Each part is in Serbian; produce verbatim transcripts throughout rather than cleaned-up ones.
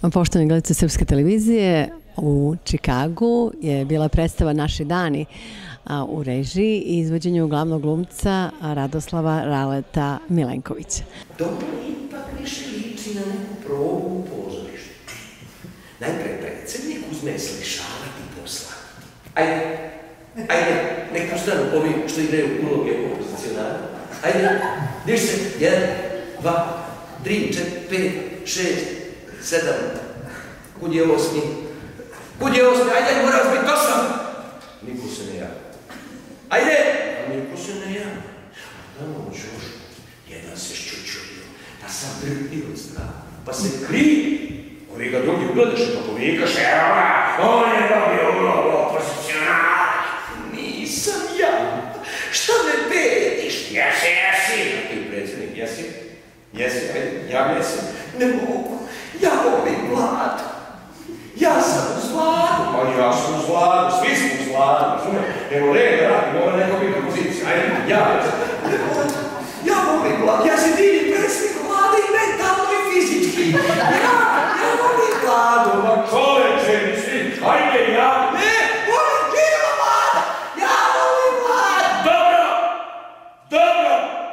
Poštovani gledalci Srpske televizije, u Čikagu je bila predstava Naši dani u režiji i izvođenju glavnog glumca Radoslava Raleta Milenkovića. Dobro ipak više liči na neku probu u pozorištu. Najprej predsjednik uzme slišavati posla. Ajde, ajde, nek ustanu ovi što igraju uloge opozicionara. Ajde, diš se, jedan, dva, tri, četiri, pet, šest, sedam, kud je osmi? Kud je osmi? Ajde, mora vas biti osam! Niko se ne javi. Ajde! A niko se ne javi. Tamo u Ćošu, jedan se šćučurio, da sam drpio od straha, pa se krije. Ovi ga drugi ugledaše, pa povikaše, evo ga, on je dobio ulogu opozicionara. Nisam ja. Šta me pediš? Jesi, jesi! A ti predsjednik, jesi? Jesi, ajde, javljaj se. Ne mogu. Ja volim Vladu. Ja sam uz Vladu. Pa ja sam uz Vladu, svi smo uz Vladu, razumijem. Evo red radi, mora neko biti opozicija. Ajde, javljaj se. Ne mogu. Ja volim Vladu. Ja se divim predsjednik Vlade i mentalno i fizički. Ja, ja volim Vladu. Ma čoveče, misli, ajde, ja. Ne, volim živa Vlada. Ja volim Vladu. Dobro, dobro.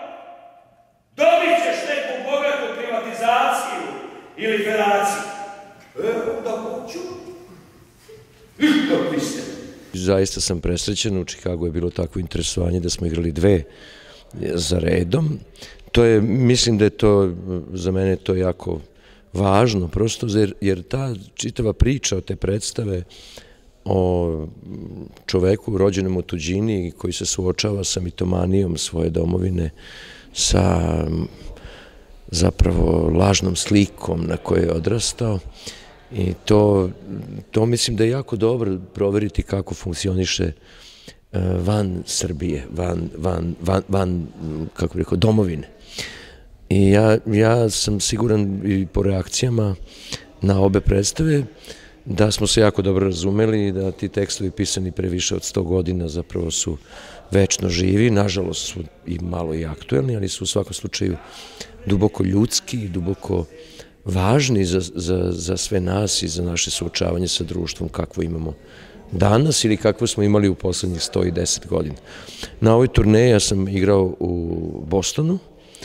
Dobit ćeš neku bogatu privatizaciju ili federaciju. Evo da hoću. I kakvi ste. Zaista sam presrećen, u Čikagu je bilo takvo interesovanje da smo igrali dve za redom. To je, mislim da je to, za mene to jako važno, prosto jer ta čitava priča od te predstave o čoveku rođenom u tuđini koji se suočava sa mitomanijom svoje domovine, sa zapravo lažnom slikom na kojoj je odrastao i to, to mislim da je jako dobro proveriti kako funkcioniše van Srbije, van, van, van, van kako bih rekao, domovine. I ja, ja sam siguran i po reakcijama na obe predstave da smo se jako dobro razumeli i da ti tekstovi pisani pre više od sto godina zapravo su večno živi, nažalost su i malo i aktuelni, ali su u svakom slučaju duboko ljudski i duboko važni za, za, za sve nas i za naše suočavanje sa društvom kakvo imamo danas ili kakvo smo imali u poslednjih sto i deset godina. Na ovoj turneji ja sam igrao u Bostonu,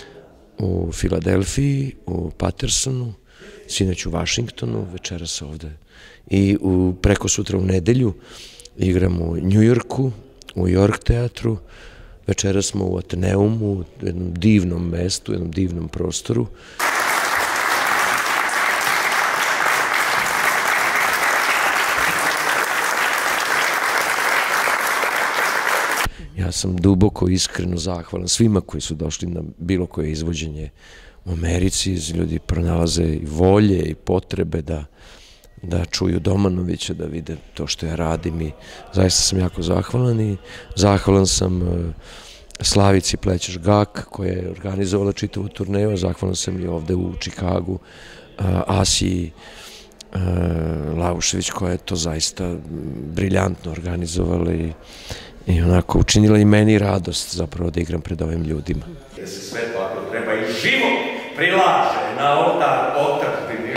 u Filadelfiji, u Patersonu, sinoć u Vašingtonu, večeras ovde. I u, preko sutra u nedelju igram u Njujorku, u York teatru, večeras smo u Ateneumu, u jednom divnom mestu, u jednom divnom prostoru. Ja sam duboko, iskreno zahvalan svima koji su došli na bilo koje izvođenje u Americi. Ljudi pronalaze i volje i potrebe da, da čuju Domanovića, da vide to što ja radim i zaista sam jako zahvalan i zahvalan sam Slavici Plećeš Gak koja je organizovala čitavu turneju, zahvalan sam i ovde u Čikagu Asiji Laušević koja je to zaista briljantno organizovala i i onako učinila i meni radost zapravo da igram pred ovim ljudima. Jer se sve to ako treba i živo prilaže na oltar otadžbine.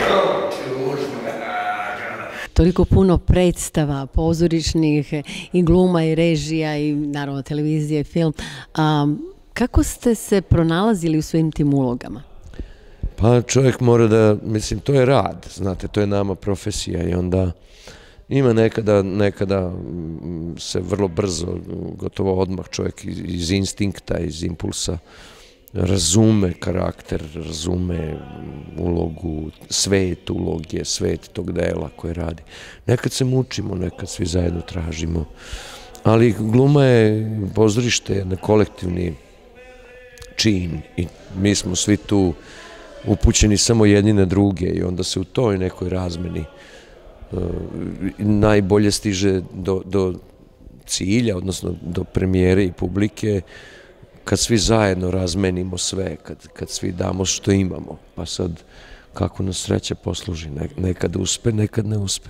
Toliko puno predstava, pozorišnih i gluma i režija i naravno televizije i film. Kako ste se pronalazili u svim tim ulogama? Pa čovjek mora da, mislim, to je rad, znate, to je nama profesija i onda ima nekada, nekada se vrlo brzo, gotovo odmah čovjek iz instinkta, iz impulsa razume karakter, razume ulogu, svet uloge, svet tog dela koje radi. Nekad se mučimo, nekad svi zajedno tražimo, ali gluma je pozorište, jedan kolektivni čin i mi smo svi tu upućeni samo jedni na druge i onda se u toj nekoj razmeni najbolje stiže do, do cilja, odnosno do premijere i publike, kad svi zajedno razmenimo sve, kad, kad svi damo što imamo. Pa sad, kako nas sreća posluži, nekad uspe, nekad ne uspe.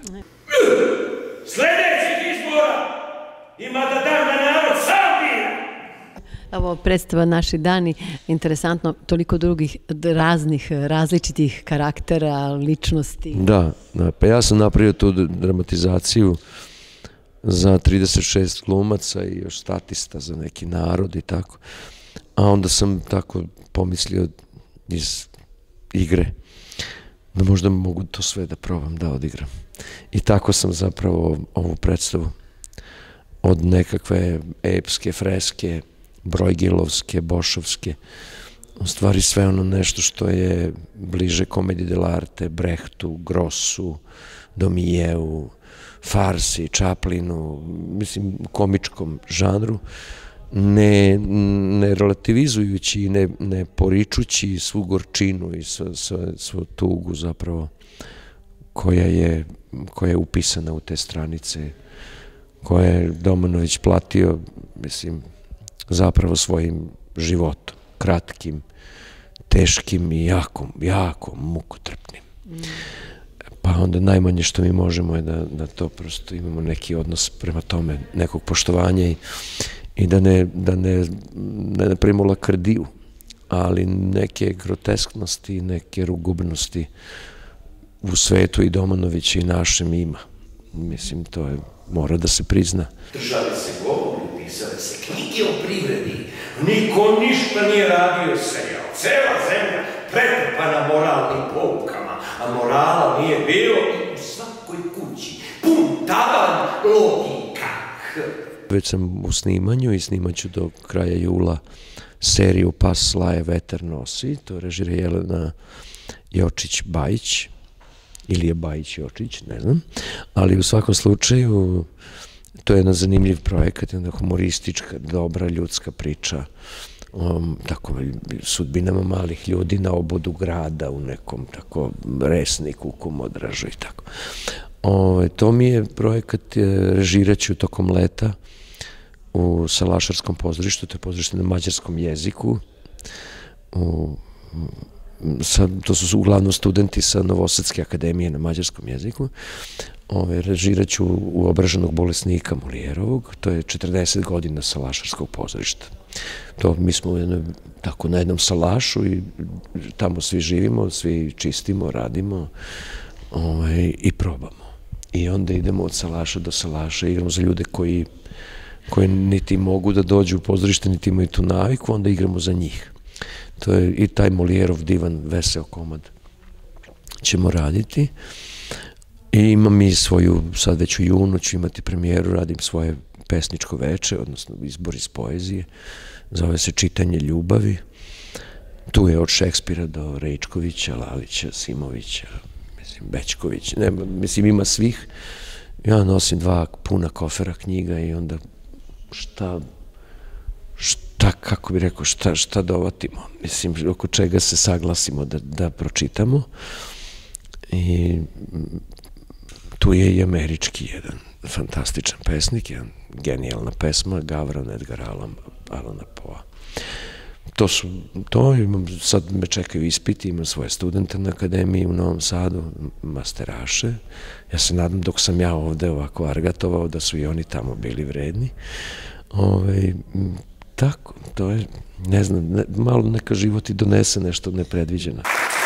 Sljedećih izbora ima da dam da narod sam bira. Ovo predstava Naši dani, interesantno, toliko drugih raznih, različitih karaktera, ličnosti. Da, da, pa ja sam napravio tu dramatizaciju za trideset šest glumaca i još statista za neki narod i tako. A onda sam tako pomislio iz igre da možda mogu to sve da probam da odigram. I tako sam zapravo ovu predstavu od nekakve epske, freske, brojgilovske, bošovske, u stvari sve ono nešto što je bliže komediji dell'arte, Brechtu, Grossu, Domijeu, farsi, Chaplinu, mislim, komičkom žanru, ne, ne relativizujući i ne, ne poričući svu gorčinu i svu, svu tugu zapravo koja je, koja je upisana u te stranice, koja je Domanović platio, mislim, zapravo svojim životom, kratkim, teškim i jako, jako mukotrpnim. Pa onda najmanje što mi možemo je da, da to prosto imamo neki odnos prema tome, nekog poštovanja i, i da ne, da ne, ne napravimo lakrdiju, ali neke grotesknosti, neke rugubnosti u svetu i Domanovića i našem ima. Mislim, to je, mora da se prizna. Držali se govori, pisale se knjige o privredi. Niko ništa nije radio serijal. Cela zemlja pretrpana moralnim poukama, a morala nije bilo i u svakoj kući. Pun tavan logika. Već sam u snimanju i snimat ću do kraja jula seriju Pas slaje vetar nosi. To režira Jelena Jočić-Bajić. Ili je Bajić-Jočić, ne znam. Ali u svakom slučaju to je jedan zanimljiv projekat, jedna humoristička, dobra ljudska priča o tako sudbinama malih ljudi na obodu grada u nekom tako resniku, kumodražu i tako. To mi je projekat, režirat ću tokom leta u Salašarskom pozorištu, to je pozorište na mađarskom jeziku. To su uglavnom studenti sa Novosadske akademije na mađarskom jeziku. Režirat ću u Obraženog bolesnika Molijerovog, to je četrdeset godina Salašarskog pozorišta. Mi smo tako na jednom salašu i tamo svi živimo, svi čistimo, radimo i probamo. I onda idemo od salaša do salaša, igramo za ljude koji koji niti mogu da dođu u pozorište, niti imaju tu naviku, onda igramo za njih. To je i taj Molijerov divan, veseo komad ćemo raditi. I imam i svoju, sad već u junu ću imati premijeru, radim svoje pesničko veče, odnosno izbor iz poezije. Zove se Čitanje ljubavi. Tu je od Šekspira do Rejčkovića, Lalića, Simovića, mislim, Bećkovića. Mislim, ima svih. Ja nosim dva puna kofera knjiga i onda šta, šta, kako bih rekao, šta, šta dovatimo. Mislim, oko čega se saglasimo da, da pročitamo. I tu je i američki jedan fantastičan pesnik, jedan genijalna pesma, Gavran Edgar Allana Poe. To su, to imam, sad me čekaju ispiti, imam svoje studente na akademiji u Novom Sadu, masteraše. Ja se nadam dok sam ja ovde ovako argatovao da su i oni tamo bili vredni. Tako, to je, ne znam, malo neka život i donese nešto nepredviđeno.